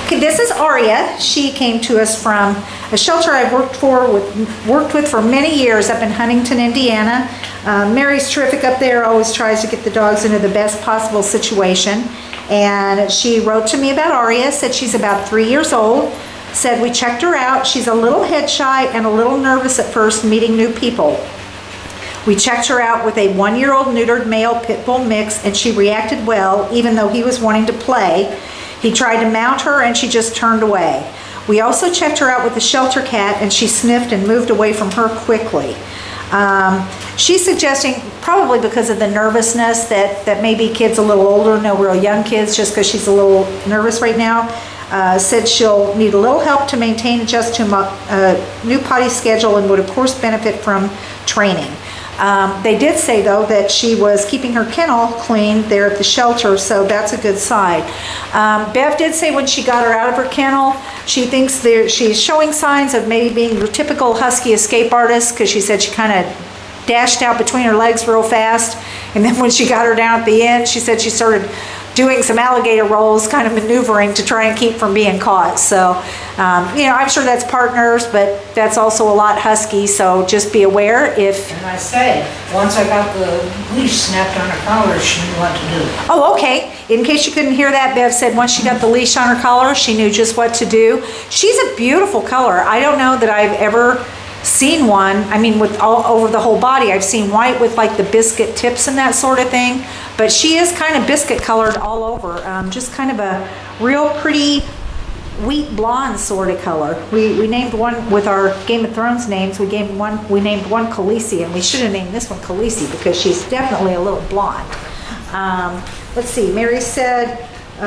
Okay, this is Aria. She came to us from a shelter I've worked with for many years up in Huntington, Indiana. Mary's terrific up there, always tries to get the dogs into the best possible situation. And she wrote to me about Aria, said she's about 3 years old, said we checked her out. She's a little head shy and a little nervous at first meeting new people. We checked her out with a 1-year-old neutered male pit bull mix, and she reacted well, even though he was wanting to play. He tried to mount her and she just turned away. We also checked her out with the shelter cat, and she sniffed and moved away from her quickly. She's suggesting, probably because of the nervousness, that maybe kids a little older, no real young kids, just because she's a little nervous right now, said she'll need a little help to maintain, adjust to a new potty schedule, and would of course benefit from training. They did say, though, that she was keeping her kennel clean there at the shelter, so that's a good sign. Bev did say when she got her out of her kennel, she thinks she's showing signs of maybe being your typical husky escape artist, because she said she kind of dashed out between her legs real fast, and then when she got her down at the end, she said she started doing some alligator rolls, kind of maneuvering to try and keep from being caught. So, you know, I'm sure that's partners, but that's also a lot husky, so just be aware if... And I say, once I got the leash snapped on her collar, she knew what to do. Oh, okay. In case you couldn't hear that, Bev said once she got the leash on her collar, she knew just what to do. She's a beautiful color. I don't know that I've ever seen one, I mean, with all over the whole body. I've seen white with like the biscuit tips and that sort of thing, but she is kind of biscuit colored all over. Just kind of a real pretty wheat blonde sort of color. We named one with our Game of Thrones names. We named one Khaleesi, and we should have named this one Khaleesi because she's definitely a little blonde. Let's see, Mary said,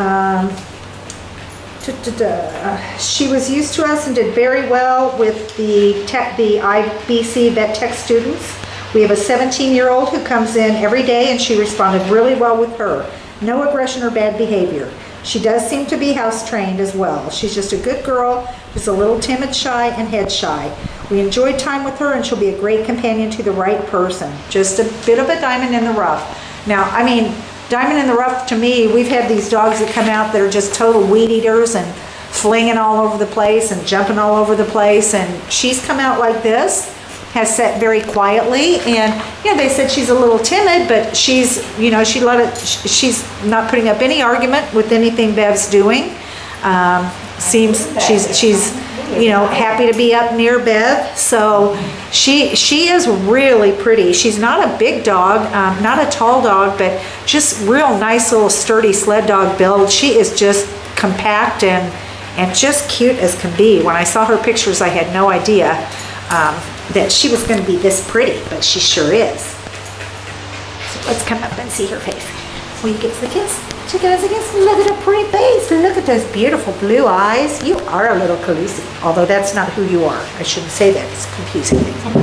she was used to us and did very well with the IBC Vet Tech students. We have a 17-year-old who comes in every day, and she responded really well with her. No aggression or bad behavior. She does seem to be house trained as well. She's just a good girl, just a little timid, shy, and head shy. We enjoyed time with her, and she'll be a great companion to the right person. Just a bit of a diamond in the rough. Now, I mean, diamond in the rough to me, we've had these dogs that come out that are just total weed eaters and flinging all over the place and jumping all over the place, and she's come out like this, has sat very quietly, and you know, they said she's a little timid, but she's, you know, she's not putting up any argument with anything Bev's doing. Seems she's you know, happy to be up near Bev, so she is really pretty. She's not a big dog, not a tall dog, but just real nice little sturdy sled dog build. She is just compact and just cute as can be. When I saw her pictures, I had no idea that she was going to be this pretty, but she sure is. So let's come up and see her face. Will you give us a kiss? Check it out, look at her pretty face. Look at those beautiful blue eyes. You are a little Khaleesi, although that's not who you are. I shouldn't say that, it's confusing.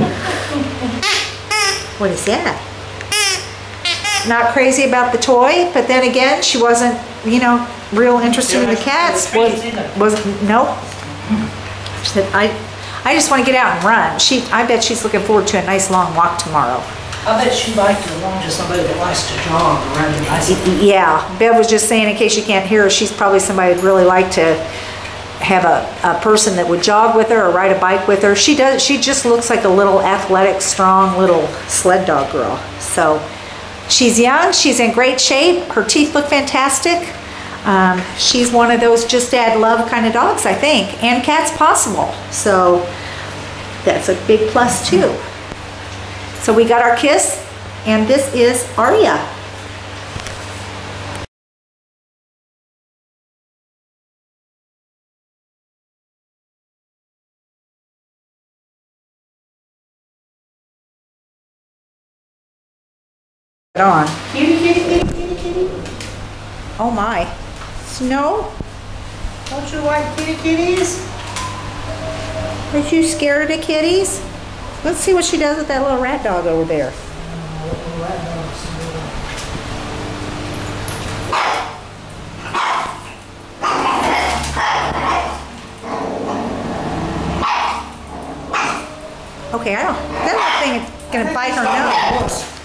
What is that? Not crazy about the toy, but then again, she wasn't, you know, real interested in the cats. Nope. She said, I just want to get out and run. I bet she's looking forward to a nice long walk tomorrow. I bet she'd like to belong to somebody that likes to jog around the bicycle. Yeah, Bev was just saying, in case you can't hear her, she's probably somebody that'd really like to have a person that would jog with her or ride a bike with her. She just looks like a little athletic, strong little sled dog girl. So she's young, she's in great shape, her teeth look fantastic. She's one of those just add love kind of dogs, I think, and cats possible. So that's a big plus too. So we got our kiss, and this is Aria. On. Kitty, kitty, kitty, kitty, kitty. Oh my. Snow? Don't you like kitty kitties? Are you scared of the kitties? Let's see what she does with that little rat dog over there. Okay, that little thing is gonna bite her nose.